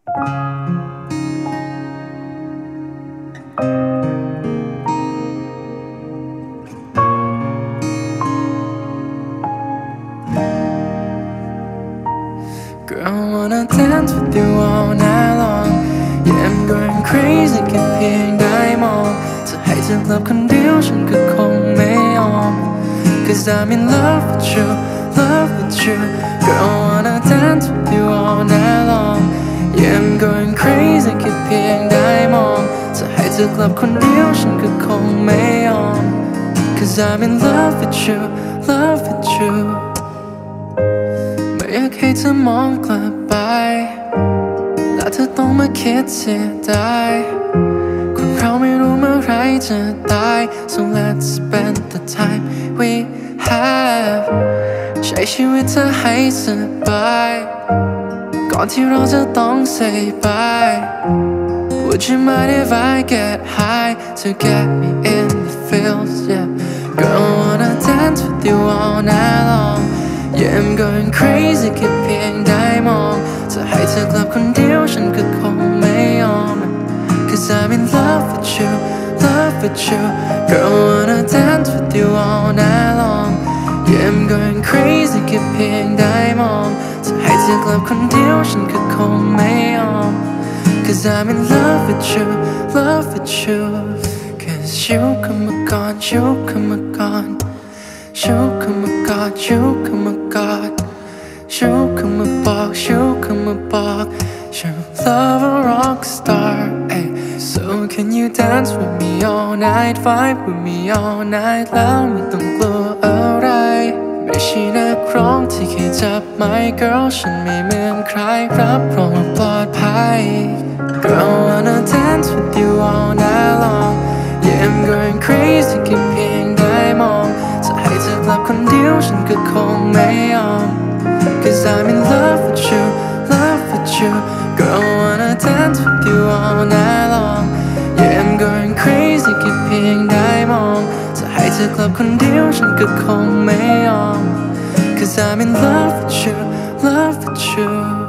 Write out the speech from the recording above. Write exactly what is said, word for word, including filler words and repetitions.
Girl, I wanna dance with you all night long. Yeah, I'm going crazy แค่เพียงได้มองจะให้เธอหลับคนเดียวฉันก็คงไม่ยอม Cause I'm in love with you, love with you. Girl, I wanna dance with you all night long. Yeah, I'm going crazy แค่เพียงได้มองจะให้เธอกลับคนเดียวฉันก็คงไม่ยอม Cause I'm in love with you, love with you. ไม่อยากให้เธอมองกลับไปและเธอต้องมาคิดเสียดายคนเราไม่รู้เมื่อไรจะตาย So let's spend the time we have ใช้ชีวิตเธอให้สบายก่อนที่เราจะต้อง say bye. Would you mind if I get high to get me in the feels, yeah. Girl, I wanna dance with you all night long. Yeah, I'm going crazy แค่เพียงได้มองจะให้เธอกลับคนเดียวฉันก็คงไม่ยอม Cause I'm in love with you, love with you. Girl, I wanna dance with you all night long. Yeah, I'm going crazy แค่เพียงได้มองจะให้เธอกลับคนเดียวฉันก็คงไม่ยอม Cause I'm in love with you, love with you. Cause you come a gone, you come a gone. You come a god, you come a god. You come a box, you come a box. You love a rock star, ay. So can you dance with me all night, vibe with me all night แล้วไม่ต้องกลัวอะไรไม่ใช่นักร้องที่แค่จับไมค์ girl ฉันไม่เหมือนใครรับรองว่าปลอดภัย Girl, I wanna dance with you all night long. Yeah, I'm going crazy แค่เพียงได้มองจะให้เธอกลับคนเดียวฉันก็คงไม่ยอม Cause I'm in love with you, love with you. Girl, I wanna dance with you all night long. Yeah, I'm going crazy แค่เพียงได้มองจะให้เธอกลับคนเดียวฉันก็คงไม่ยอม Cause I'm in love with you, love with you.